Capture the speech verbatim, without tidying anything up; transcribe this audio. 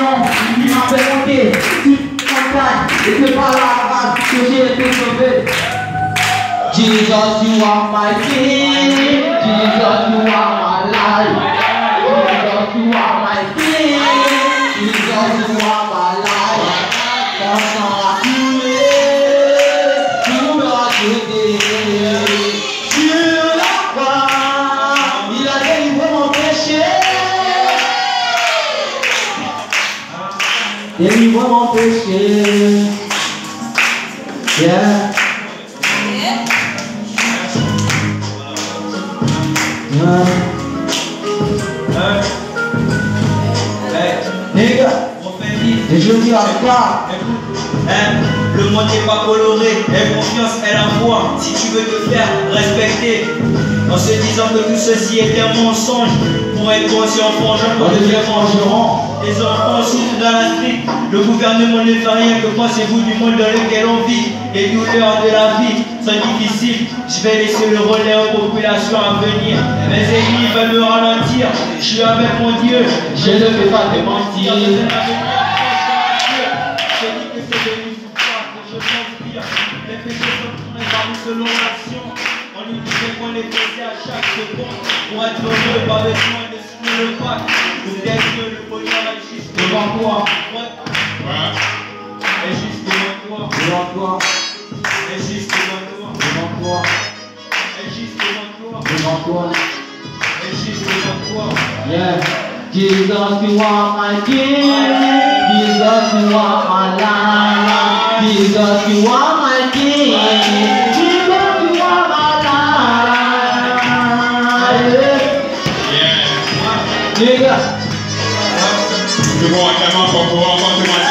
nom, il m'a fait monter toute montagne, et c'est par la grâce que j'ai été sauvé. Jesus, you are my king. Jesus, you are my life. Jesus, you are my king. Jesus, you are my life. Ton sang a coulé pour me racheter. Sur la croix, il a délivré mon péché. Délivré mon péché. Yeah. Hein? Hein? Hey, les gars, et je dis à toi, hein? Le monde n'est pas coloré, aie confiance et la foi, si tu veux te faire respecter. En se disant que tout ceci est un mensonge, pour être conscient, forgeron, on devient forgeron. Les enfants souffrent dans la street, le gouvernement ne fait rien. Que pensez-vous du monde dans lequel on vit? Les douleurs de la vie sont difficiles. Je vais laisser le relais aux populations à venir. Mes ennemis veulent me ralentir. Je suis avec mon Dieu, je ne vais pas te mentir. Je dis que c'est de l'histoire que je conspire. Les péchés sont tournés par nous selon l'action. On nous disait qu'on les faisait à chaque seconde. Pour être heureux, pas besoin de signer le pacte. Le destin, le bonheur est juste devant toi. Est juste devant toi. Devant toi. Est juste devant toi. Devant toi. Est juste devant toi. Devant toi. Est juste devant toi. Yeah. Jesus, you are my king. Jesus, you are my life. Jesus, you are my king. Jesus, you are my life. Yeah. Les gars. Je vois tellement pour pouvoir continuer.